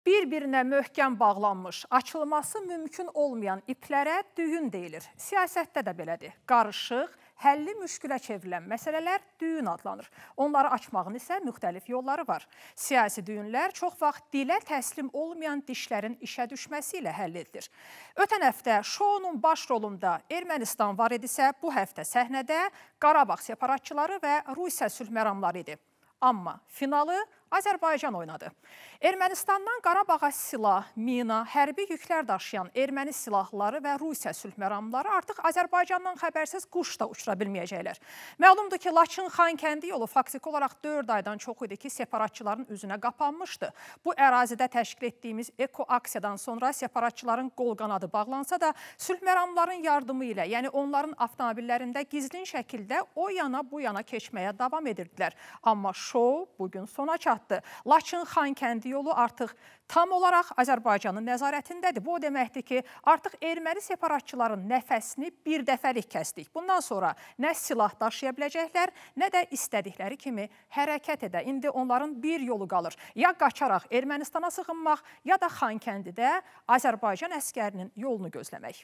Bir-birinə möhkəm bağlanmış, açılması mümkün olmayan iplərə düyün deyilir. Siyasətdə də belədir. Qarışıq, həlli müşkülə çevrilən məsələlər düyün adlanır. Onları açmağın isə müxtəlif yolları var. Siyasi düyünlər çox vaxt dilə təslim olmayan dişlərin işə düşməsi ilə həll edilir. Ötən həftə şounun baş rolunda Ermənistan var idisə, bu həftə səhnədə Qarabağ separatçıları və Rusiya sülh məramları idi. Amma finalı Azərbaycan oynadı. Ermənistandan Qarabağa silah, mina, hərbi yüklər daşıyan erməni silahlıları və Rusiya sülh məramları artıq Azərbaycandan xəbərsiz quş da uçura bilməyəcəklər. Məlumdur ki, Laçın-Xankəndi yolu faktiki olaraq 4 aydan çox idi ki, separatçıların üzünə qapanmışdı. Bu ərazidə təşkil etdiyimiz eko-aksiyadan sonra separatçıların qol qanadı bağlansa da, sülh məramların yardımı ilə, yəni onların avtomobillərində gizlin şəkildə o yana bu yana keçməyə davam edirdilər. Amma şou bugün sona çatdı. Laçın-Xankəndi yolu artıq tam olaraq Azərbaycanın nəzarətindədir. Bu o deməkdir ki, artıq erməni separatçıların nəfəsini bir dəfəlik kəsdik. Bundan sonra nə silah daşıya biləcəklər, nə də istədikləri kimi hərəkət edə. İndi onların bir yolu qalır. Ya qaçaraq Ermənistana sığınmaq, ya da Xankəndidə Azərbaycan əskərinin yolunu gözləmək.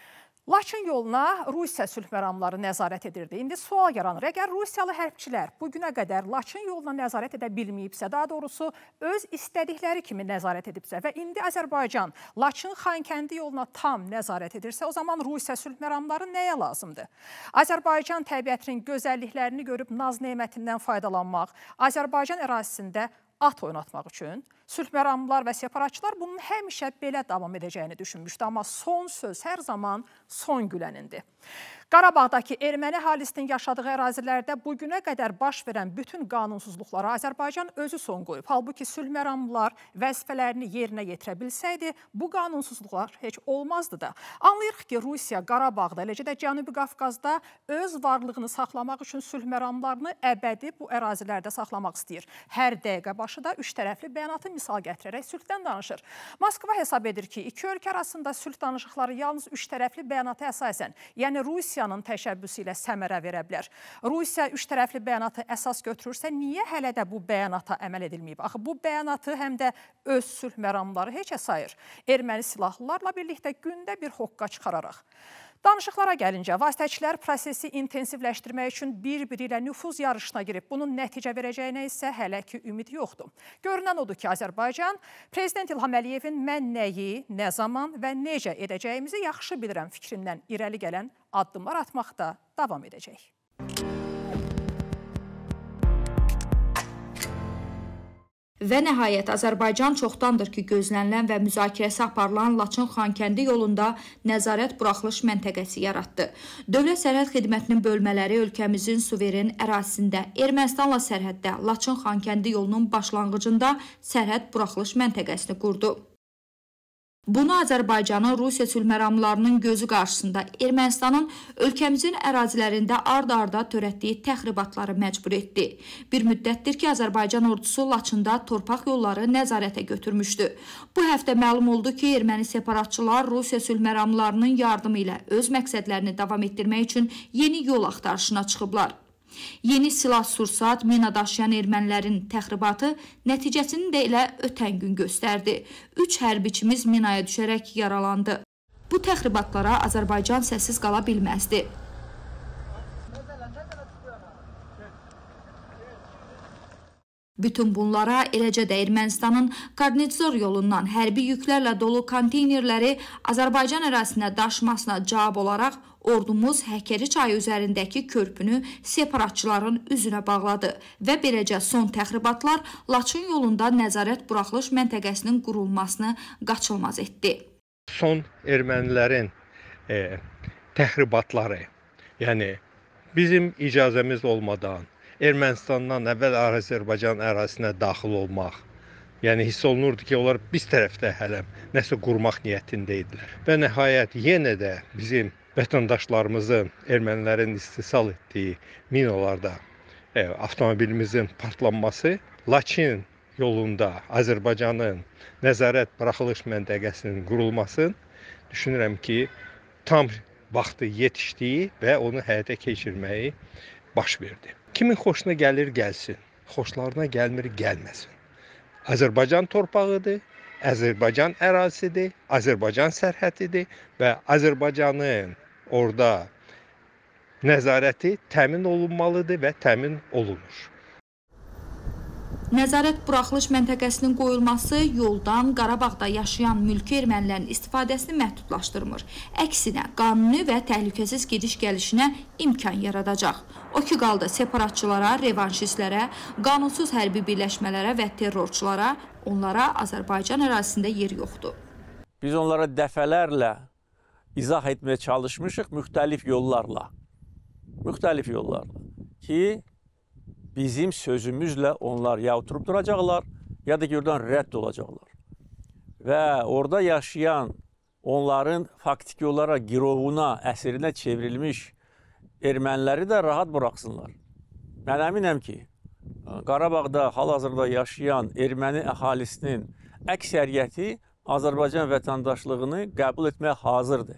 Laçın yoluna Rusiya sülh məramları nəzarət edirdi. İndi sual yaranır. Əgər Rusiyalı hərbçilər bugünə qədər Laçın yoluna nəzarət edə bilməyibsə, daha doğrusu öz istədikləri kimi nəzarət edibsə və indi Azərbaycan Laçın-Xankəndi yoluna tam nəzarət edirsə, o zaman Rusiya sülh məramları nəyə lazımdır? Azərbaycan təbiətinin gözəlliklərini görüb naz-nemətindən faydalanmaq, Azərbaycan ərazisində at oynatmaq üçün sülh məramlılar və separatçılar bunun həmişə belə davam edəcəyini düşünmüşdü. Amma son söz hər zaman son gülənindir. Qarabağdakı erməni əhalisinin yaşadığı ərazilərdə bugünə qədər baş verən bütün qanunsuzluqlara Azərbaycan özü son qoyub. Halbuki sülh məramlılar vəzifələrini yerinə yetirə bilsəydi, bu qanunsuzluqlar heç olmazdı da. Anlayırıq ki, Rusiya Qarabağda, eləcə də Cənubi Qafqazda öz varlığını saxlamaq üçün sülh məramlarını əbədi bu ərazilərdə saxlamaq istəyir. Hər dəqiqə başı da üç tərəfli bəyanatı misal gətirərək sülhdən danışır. Moskva hesab edir ki, iki ölkə arasında sülh danışıqları yalnız üç tərəfli bəyanata əsasən, yəni Rusiyanın təşəbbüsü ilə səmərə verə bilər. Rusiya üç tərəfli bəyanatı əsas götürürsə, niyə hələ də bu bəyanata əməl edilməyib? Axı bu bəyanatı həm də öz sülh məramları heçə sayır. Erməni silahlılarla birlikdə gündə bir hoqqa çıxararaq. Danışıqlara gəlincə, vasitəçilər prosesi intensivləşdirmək üçün bir-biri ilə nüfuz yarışına girib. Bunun nəticə verəcəyinə isə hələ ki ümid yoxdur. Görünən odur ki, Azərbaycan Prezident İlham Əliyevin mən nəyi, nə zaman və necə edəcəyimizi yaxşı bilirəm fikrindən irəli gələn addımlar atmaqda davam edəcək. Və nəhayət, Azərbaycan çoxdandır ki, gözlənilən və müzakirəsi aparılan Laçın-Xankəndi yolunda nəzarət buraxılış məntəqəsi yaratdı. Dövlət Sərhəd Xidmətinin bölmələri ölkəmizin suveren ərazisində Ermənistanla sərhəddə Laçın-Xankəndi yolunun başlanğıcında sərhəd buraxılış məntəqəsini qurdu. Bunu Azərbaycanın Rusiya sülh məramlarının gözü qarşısında Ermənistanın ölkəmizin ərazilərində ard-arda törətdiyi təxribatları məcbur etdi. Bir müddətdir ki, Azərbaycan ordusu Laçında torpaq yolları nəzarətə götürmüşdü. Bu həftə məlum oldu ki, erməni separatçılar Rusiya sülh məramlarının yardımı ilə öz məqsədlərini davam etdirmək üçün yeni yol axtarışına çıxıblar. Yeni silah-sursat, mina daşıyan ermənilərin təxribatı nəticəsini də elə ötən gün göstərdi. 3 hərbiçimiz minaya düşərək yaralandı. Bu təxribatlara Azərbaycan səssiz qala bilməzdi. Bütün bunlara, eləcə də Ermənistanın Karnitzer yolundan hərbi yüklərlə dolu konteynerləri Azərbaycan ərazisinə daşımasına cavab olaraq ordumuz Həkəri çayı üzərindəki körpünü separatçıların üzünə bağladı və beləcə son təxribatlar Laçın yolunda nəzarət buraxılış məntəqəsinin qurulmasını qaçılmaz etdi. Son ermənilərin təxribatları, yəni bizim icazəmiz olmadan Ermənistandan əvvəl Azərbaycan ərazisinə daxil olmaq, yəni hiss olunurdu ki, onlar biz tərəfdə hələ nəsə qurmaq niyyətində idilər. Və nəhayət yenə də bizim vətəndaşlarımızın, ermənilərin istisal etdiyi minalarda avtomobilimizin partlanması Laçın yolunda Azərbaycanın nəzarət buraxılış məntəqəsinin qurulmasını düşünürəm ki, tam vaxtı yetişdiyi və onu həyata keçirməyi baş verdi. Kimin xoşuna gəlir gəlsin, xoşlarına gəlmir gəlməsin. Azərbaycan torpağıdır Azərbaycan ərazisidir, Azərbaycan sərhədidir və Azərbaycanın orada nəzarəti təmin olunmalıdır və təmin olunur. Nəzarət buraxılış məntəqəsinin qoyulması yoldan Qarabağda yaşayan mülki ermənilərin istifadəsini məhdudlaşdırmır. Əksinə, qanuni və təhlükəsiz gediş-gəlişinə imkan yaradacaq. O ki qaldı separatçılara, revanşistlərə, qanunsuz hərbi birləşmələrə və terrorçulara, onlara Azərbaycan ərazisində yer yoxdur. Biz onlara dəfələrlə izah etməyə çalışmışıq müxtəlif yollarla. Müxtəlif yollarla ki, bizim sözümüzlə onlar ya oturub duracaqlar, ya da oradan rədd olacaqlar. Və orada yaşayan, onların faktiki olaraq girovuna, əsrinə çevrilmiş erməniləri də rahat buraxsınlar. Mən əminəm ki, Qarabağda hal-hazırda yaşayan erməni əhalisinin əksəriyyəti Azərbaycan vətəndaşlığını qəbul etməyə hazırdır.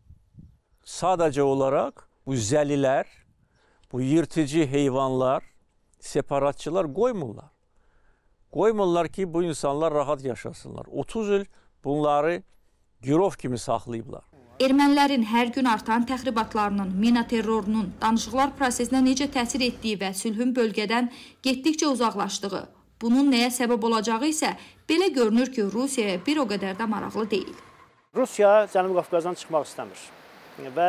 Sadəcə olaraq bu zəlilər, bu yırtıcı heyvanlar, separatçılar qoymurlar. Qoymurlar ki, bu insanlar rahat yaşasınlar. 30 il bunları girov kimi saxlayıblar. Ermənilərin hər gün artan təxribatlarının, mina terrorunun, danışıqlar prosesinə necə təsir etdiyi və sülhün bölgədən getdikcə uzaqlaşdığı, bunun nəyə səbəb olacağı isə belə görünür ki, Rusiyaya bir o qədər də maraqlı deyil. Rusiya Cənubi Qafqazdan çıxmaq istəmir və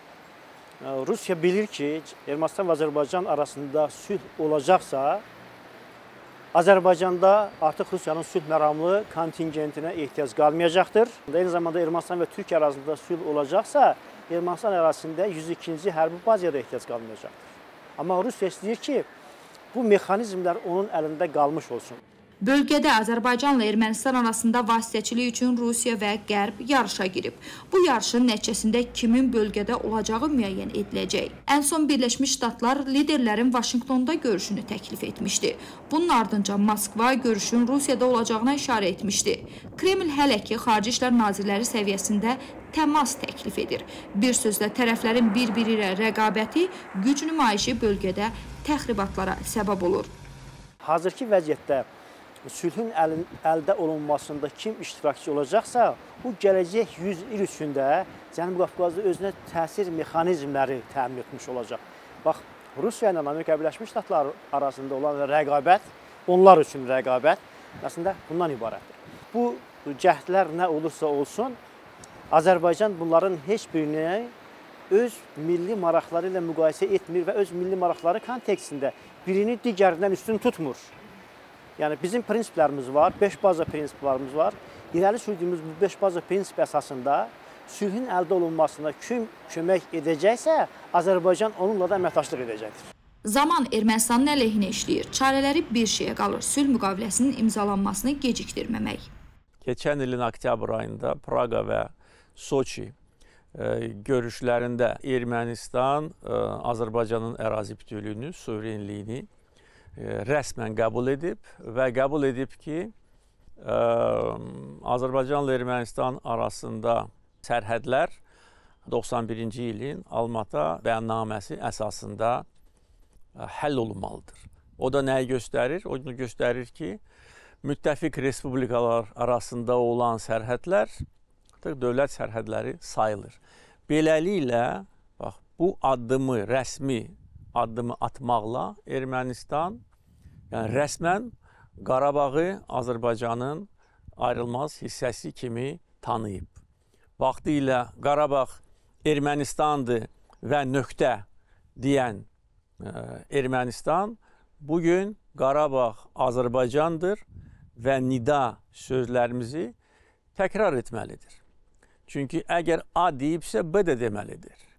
Rusiya bilir ki, Ermənistan və Azərbaycan arasında sülh olacaqsa, Azərbaycanda artıq Rusiyanın sülh məramlı kontingentinə ehtiyac qalmayacaqdır. Eyni zamanda Ermənistan və Türkiyə arasında sülh olacaqsa, Ermənistan ərazisində 102-ci hərbi bazaya da ehtiyac qalmayacaqdır. Amma Rusiya istəyir ki, bu mexanizmlər onun əlində qalmış olsun. Bölgədə Azərbaycanla Ermənistan arasında vasitəçilik üçün Rusiya və Qərb yarışa girib. Bu yarışın nəticəsində kimin bölgədə olacağı müəyyən ediləcək. Ən son Birləşmiş Ştatlar liderlərin Vaşinqtonda görüşünü təklif etmişdi. Bunun ardınca Moskva görüşün Rusiyada olacağına işarə etmişdi. Kreml hələ ki, Xarici İşlər Nazirləri səviyyəsində təmas təklif edir. Bir sözlə tərəflərin bir-biri ilə rəqabəti, güc nümayişi bölgədə təxribatlara səbəb olur. Hazırki vəziyyətdə sülhün əldə olunmasında kim iştirakçı olacaqsa, bu gələcək 100 il üçündə Cənubi Qafqazda özünə təsir mexanizmləri təmin etmiş olacaq. Bax, Rusiya ilə Amerika Birləşmiş Ştatları arasında olan rəqabət, onlar üçün rəqabət əslində bundan ibarətdir. Bu cəhdlər nə olursa olsun, Azərbaycan bunların heç birini öz milli maraqları ilə müqayisə etmir və öz milli maraqları kontekstində birini digərindən üstün tutmur. Yəni, bizim prinsiplərimiz var, 5 baza prinsiplərimiz var. İrəli sürdüyümüz bu 5 baza prinsip əsasında sülhün əldə olunmasına kim kömək edəcəksə, Azərbaycan onunla da əməkdaşlıq edəcəkdir. Zaman Ermənistanın əleyhinə işləyir. Çarələri bir şeyə qalır. Sülh müqaviləsinin imzalanmasını gecikdirməmək. Keçən ilin oktyabr ayında Praqa və Soçi görüşlərində Ermənistan Azərbaycanın ərazi bütövlüyünü, suverenliyini rəsmən qəbul edib və qəbul edib ki, Azərbaycanla Ermənistan arasında sərhədlər 91-ci ilin Almata bəyannaməsi əsasında həll olunmalıdır. O da nəyi göstərir? O da göstərir ki, müttəfiq respublikalar arasında olan sərhədlər dövlət sərhədləri sayılır. Beləliklə, bax, bu addımı, rəsmi addımı atmaqla Ermənistan rəsmən Qarabağı Azərbaycanın ayrılmaz hissəsi kimi tanıyıb. Vaxtilə Qarabağ Ermənistandır və nöqtə deyən Ermənistan bugün Qarabağ Azərbaycandır və nida sözlərimizi təkrar etməlidir. Çünki əgər A deyibsə, B də deməlidir.